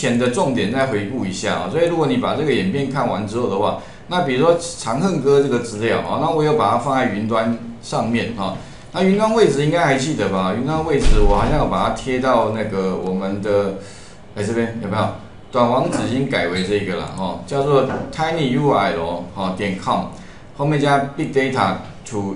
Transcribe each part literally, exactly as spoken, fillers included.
前的重点再回顾一下啊。所以如果你把这个演变看完之后的话，那比如说长恨歌这个资料啊，那我有把它放在云端上面啊。那云端位置应该还记得吧？云端位置我好像有把它贴到那个我们的，哎这边有没有？短网址已经改为这个了哦，叫做 tinyurl 哦点 com， 后面加 big data to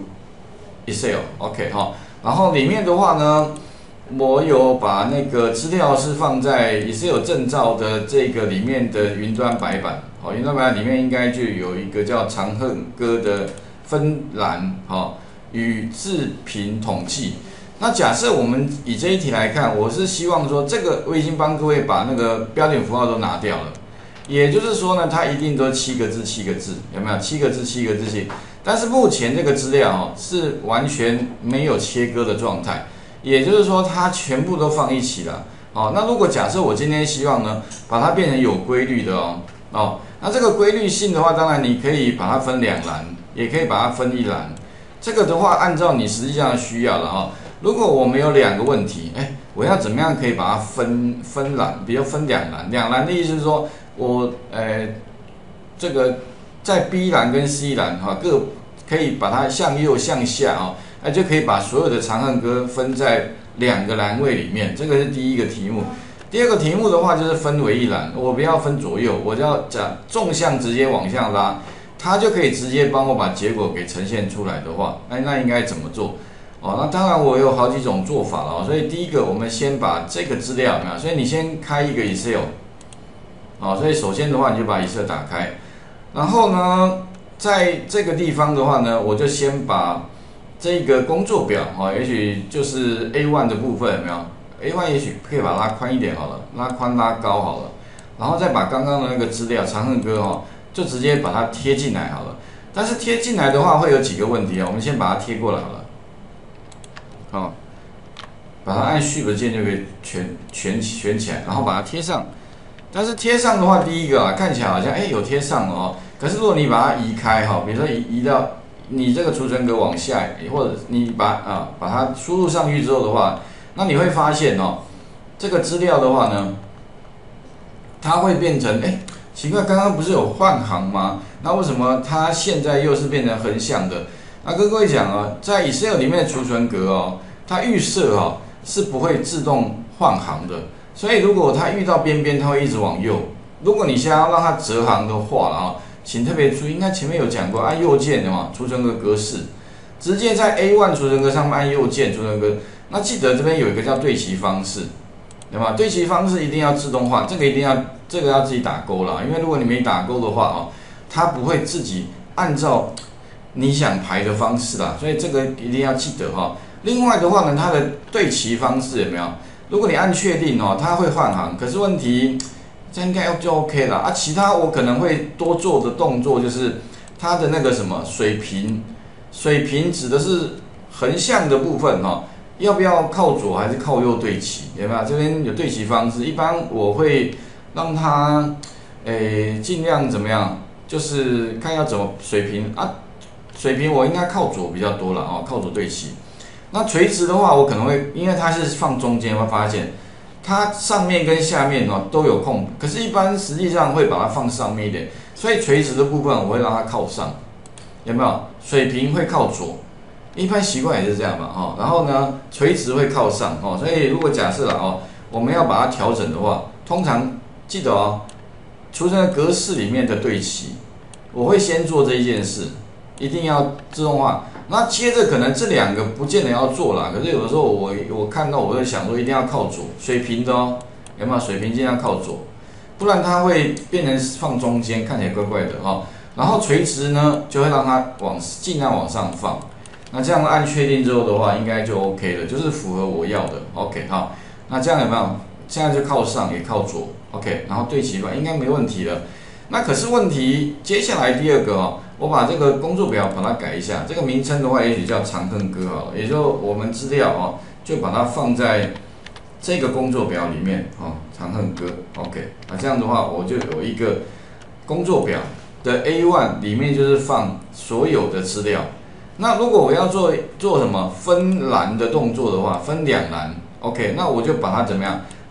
Excel，OK 哈。然后里面的话呢，我有把那个资料是放在 Excel 证照的这个里面的云端白板，好，云端白板里面应该就有一个叫长恨歌的分栏，好。与自评统计，那假设我们以这一题来看，我是希望说这个我已经帮各位把那个标点符号都拿掉了，也就是说呢，它一定都七个字七个字，有没有？七个字七个字七，但是目前这个资料哦是完全没有切割的状态，也就是说它全部都放一起了。哦，那如果假设我今天希望呢，把它变成有规律的哦，哦，那这个规律性的话，当然你可以把它分两栏，也可以把它分一栏。这个的话，按照你实际上的需要了哈。如果我们有两个问题，哎，我要怎么样可以把它分分栏？比如分两栏，两栏的意思是说，我呃这个在 B 栏跟 C 栏哈，各可以把它向右向下啊，那就可以把所有的长恨歌分在两个栏位里面。这个是第一个题目。第二个题目的话就是分为一栏，我不要分左右，我就要讲纵向直接往下拉。它就可以直接帮我把结果给呈现出来的话，那那应该怎么做？哦，那当然我有好几种做法了，所以第一个我们先把这个资料啊，所以你先开一个 Excel， 哦，所以首先的话你就把 Excel 打开，然后呢，在这个地方的话呢，我就先把这个工作表哦，也许就是 A 一 的部分有没有 ？A 一 也许可以把它拉宽一点好了，拉宽拉高好了，然后再把刚刚的那个资料长恨歌哦。就直接把它贴进来好了，但是贴进来的话会有几个问题啊，我们先把它贴过来好了，好，把它按 Shift 键就可以全全选起来，然后把它贴上。但是贴上的话，第一个啊，看起来好像哎有贴上哦，可是如果你把它移开哈，比如说移移到你这个储存格往下，或者你把啊把它输入上去之后的话，那你会发现哦，这个资料的话呢，它会变成哎。奇怪，刚刚不是有换行吗？那为什么它现在又是变成横向的？那跟各位讲啊，在 Excel 里面的储存格哦，它预设哦是不会自动换行的，所以如果它遇到边边，它会一直往右。如果你现在要让它折行的话啊，请特别注意，应该前面有讲过，按右键的嘛，储存格格式，直接在 A 一 储存格上面按右键储存格。那记得这边有一个叫对齐方式。对吧？对齐方式一定要自动化，这个一定要这个要自己打勾了，因为如果你没打勾的话哦，它不会自己按照你想排的方式啦，所以这个一定要记得哈。另外的话呢，它的对齐方式有没有？如果你按确定哦，它会换行，可是问题这应该就 OK 了啊。其他我可能会多做的动作就是它的那个什么水平，水平指的是横向的部分哈。要不要靠左还是靠右对齐？有没有？这边有对齐方式，一般我会让它，诶，尽量怎么样？就是看要怎么水平啊，水平我应该靠左比较多了哦，靠左对齐。那垂直的话，我可能会，因为它是放中间，会发现它上面跟下面哦都有空，可是，一般实际上会把它放上面一点，所以垂直的部分我会让它靠上，有没有？水平会靠左。一般习惯也是这样嘛，哈，然后呢，垂直会靠上，哦，所以如果假设了哦，我们要把它调整的话，通常记得哦，储存格式里面的对齐，我会先做这一件事，一定要自动化。那接着可能这两个不见得要做啦，可是有的时候我我看到我会想说一定要靠左，水平的哦，有没有？水平尽量靠左，不然它会变成放中间，看起来怪怪的哦。然后垂直呢，就会让它往尽量往上放。那这样按确定之后的话，应该就 OK 了，就是符合我要的 OK 好。那这样有没有？现在就靠上也靠左 OK， 然后对齐吧，应该没问题了。那可是问题，接下来第二个哦，我把这个工作表把它改一下，这个名称的话也许叫长恨歌好了，也就我们资料哦，就把它放在这个工作表里面哦，长恨歌 OK。那这样的话，我就有一个工作表的 A 一 里面就是放所有的资料。那如果我要做做什么分栏的动作的话，分两栏 ，OK， 那我就把它怎么样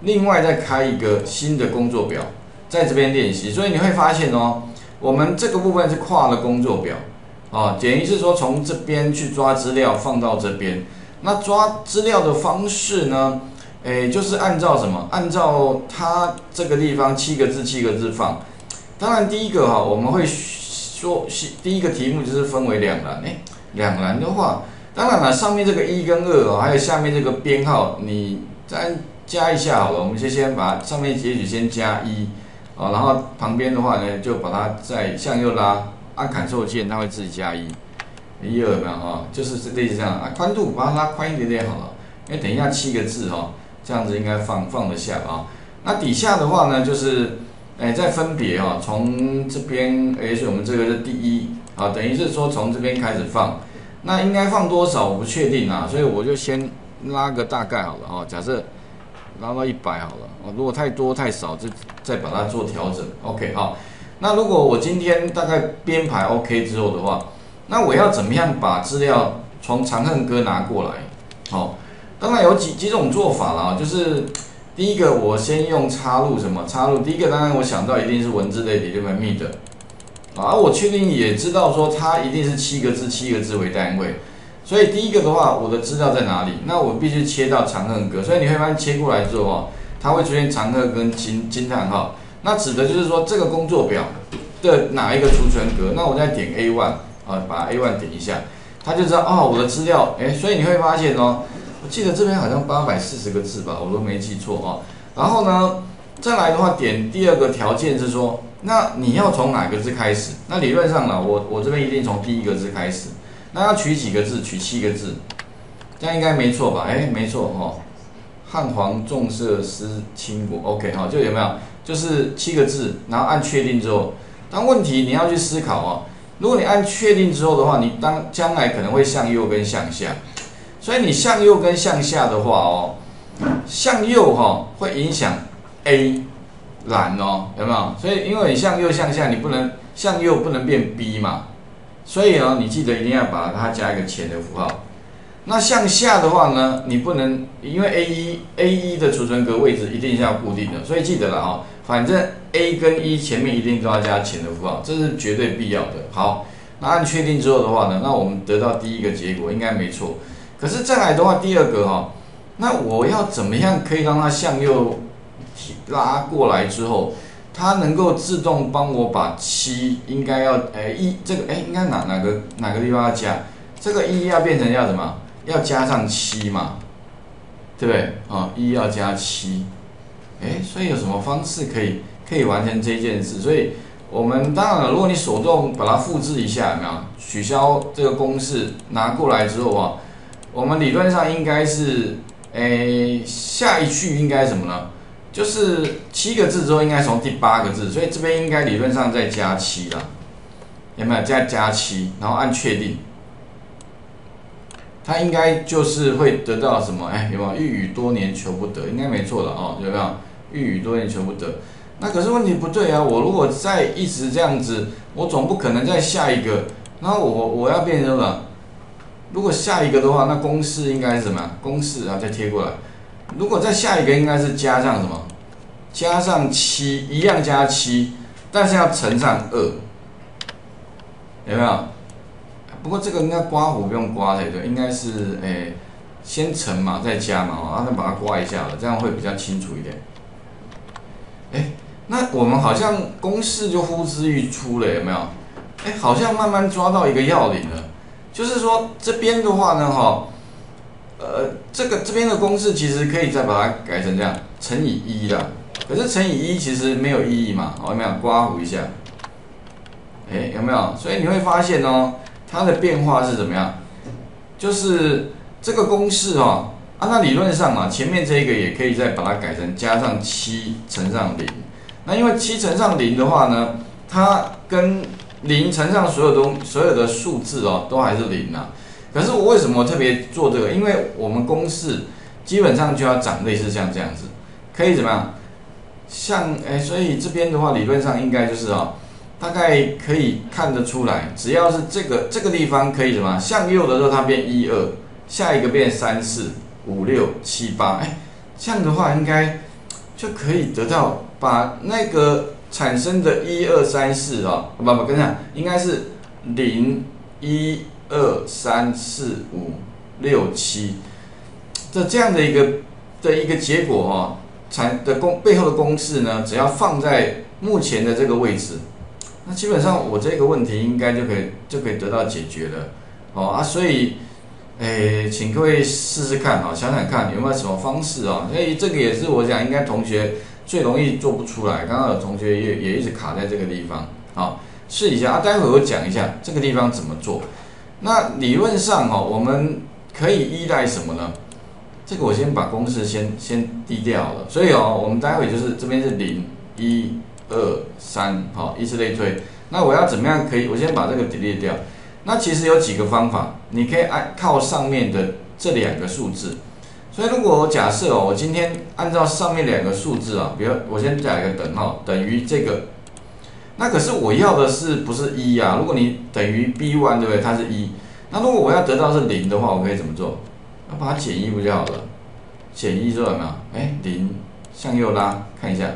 另外再开一个新的工作表，在这边练习。所以你会发现哦，我们这个部分是跨了工作表，啊，等于是说从这边去抓资料放到这边。那抓资料的方式呢，诶，就是按照什么？按照它这个地方七个字七个字放。当然第一个哈，我们会说第一个题目就是分为两栏，诶，两栏的话，当然了，上面这个一跟二哦，还有下面这个编号，你再加一下好了。我们先先把上面也许先加一，啊，然后旁边的话呢，就把它再向右拉，按 Ctrl 键，它会自己加一。一二有没有啊？就是类似这样啊，宽度把它拉宽一点点好了，因为等一下七个字哈，这样子应该放放得下啊。那底下的话呢，就是哎再分别哈，从这边也许我们这个是第一啊，等于是说从这边开始放，那应该放多少我不确定啊，所以我就先拉个大概好了啊。假设拉到一百好了，哦，如果太多太少，就再把它做调整。OK 好，那如果我今天大概编排 OK 之后的话。那我要怎么样把资料从长恨歌拿过来？好、哦，当然有几几种做法啦，就是第一个我先用插入什么插入，第一个当然我想到一定是文字类比对 mid 的，啊，而我确定也知道说它一定是七个字七个字为单位，所以第一个的话，我的资料在哪里？那我必须切到长恨歌，所以你会发现切过来之后哦，它会出现长恨跟惊惊叹号，那指的就是说这个工作表的哪一个储存格？那我再点 A 一。啊，把 A 一 点一下，他就知道哦，我的资料，哎，所以你会发现哦，我记得这边好像八百四十个字吧，我都没记错哦。然后呢，再来的话，点第二个条件是说，那你要从哪个字开始？那理论上呢，我我这边一定从第一个字开始。那要取几个字？取七个字，这样应该没错吧？哎，没错哦。汉皇重色思倾国 ，OK 哈、哦，就有没有？就是七个字，然后按确定之后，但问题你要去思考哦。如果你按确定之后的话，你当将来可能会向右跟向下，所以你向右跟向下的话哦，向右哈、哦、会影响 A 栏哦，有没有？所以因为你向右向下，你不能向右不能变 B 嘛，所以呢，你记得一定要把它加一个前的符号。那向下的话呢，你不能因为 A 一 A 一的储存格位置一定是要固定的，所以记得了哦。反正 A 跟一前面一定都要加前的符号，这是绝对必要的。好，那按确定之后的话呢，那我们得到第一个结果应该没错。可是再来的话，第二个哈、哦，那我要怎么样可以让它向右拉过来之后，它能够自动帮我把七应该要哎一这个哎应该哪哪个哪个地方要加？这个一要变成要什么？要加上七嘛，对不对？啊、哦，一要加七。哎，所以有什么方式可以可以完成这件事？所以我们当然了，如果你手动把它复制一下，有没有？取消这个公式拿过来之后啊，我们理论上应该是，哎，下一句应该什么呢？就是七个字之后应该从第八个字，所以这边应该理论上再加七啦，有没有？再加七，然后按确定。它应该就是会得到什么？哎，有没有？欲语多年求不得，应该没错了哦，有没有？欲语多年求不得。那可是问题不对啊！我如果再一直这样子，我总不可能再下一个。然后我我要变成什么？如果下一个的话，那公式应该是什么？公式啊，再贴过来。如果再下一个，应该是加上什么？加上七，一样加七，但是要乘上二，有没有？不过这个应该刮胡不用刮才对，应该是诶、欸、先乘嘛，再加嘛，啊，那把它刮一下了，这样会比较清楚一点。哎、欸，那我们好像公式就呼之欲出了，有没有？哎、欸，好像慢慢抓到一个要领了，就是说这边的话呢，哈，呃，这个这边的公式其实可以再把它改成这样，乘以一啦。可是乘以一其实没有意义嘛，好，有没有？刮胡一下，哎、欸，有没有？所以你会发现哦。它的变化是怎么样？就是这个公式哦，啊，那理论上啊，前面这一个也可以再把它改成加上七乘上零。那因为七乘上零的话呢，它跟零乘上所有东所有的数字哦，都还是零啊。可是我为什么特别做这个？因为我们公式基本上就要长类似像这样子，可以怎么样？像哎，所以这边的话，理论上应该就是哦。大概可以看得出来，只要是这个这个地方可以什么向右的时候，它变一二，下一个变三四五六七八，哎，这样的话应该就可以得到把那个产生的一二三四啊，不不，跟你讲，应该是零一二三四五六七的这样的一个的一个结果哈、哦，产的公背后的公式呢，只要放在目前的这个位置，那基本上我这个问题应该就可以就可以得到解决了，哦啊，所以。诶，请各位试试看啊，想想看有没有什么方式啊？所以这个也是我想应该同学最容易做不出来。刚刚有同学也也一直卡在这个地方，好，试一下啊。待会我讲一下这个地方怎么做。那理论上哈，我们可以依赖什么呢？这个我先把公式先先低掉了。所以哦，我们待会就是这边是零、一、二、三，好，以此类推。那我要怎么样可以？我先把这个 delete 掉。那其实有几个方法，你可以按靠上面的这两个数字。所以如果我假设哦，我今天按照上面两个数字啊，比如我先加一个等号，等于这个。那可是我要的是不是一啊？如果你等于 B 一 对不对？它是一。那如果我要得到是零的话，我可以怎么做？那把它减一不就好了？减一之后有没有？哎，零向右拉，看一下，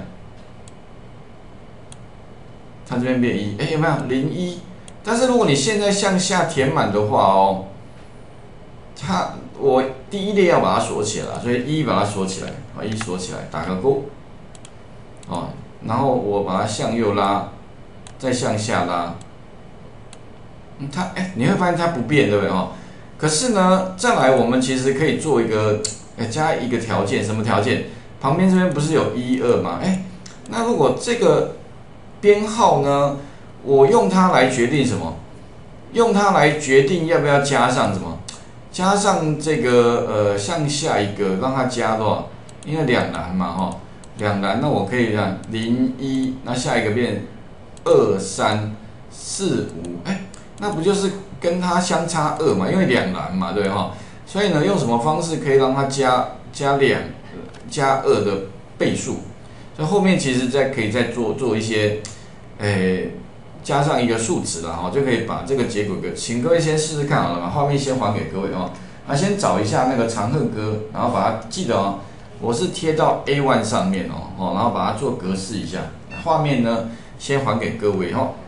它这边变一，哎有没有？零一。但是如果你现在向下填满的话哦，它我第一列要把它锁起来，所以一把它锁起来，把一锁起来，打个勾，哦，然后我把它向右拉，再向下拉，嗯、它哎你会发现它不变，对不对哦？可是呢，再来我们其实可以做一个，哎加一个条件，什么条件？旁边这边不是有一二吗？哎，那如果这个编号呢？我用它来决定什么？用它来决定要不要加上什么？加上这个呃向下一个，让它加多少？因为两栏嘛哈，两栏那我可以让零一，那下一个变二三四五，哎，那不就是跟它相差二嘛？因为两栏嘛，对哈。所以呢，用什么方式可以让它加加两加二的倍数？所以后面其实再可以再做做一些，诶。加上一个数值了哈，就可以把这个结果给，请各位先试试看好了嘛，画面先还给各位哦。那先找一下那个长恨歌，然后把它记得哦，我是贴到 A 一 上面哦，哦，然后把它做格式一下，画面呢先还给各位哈。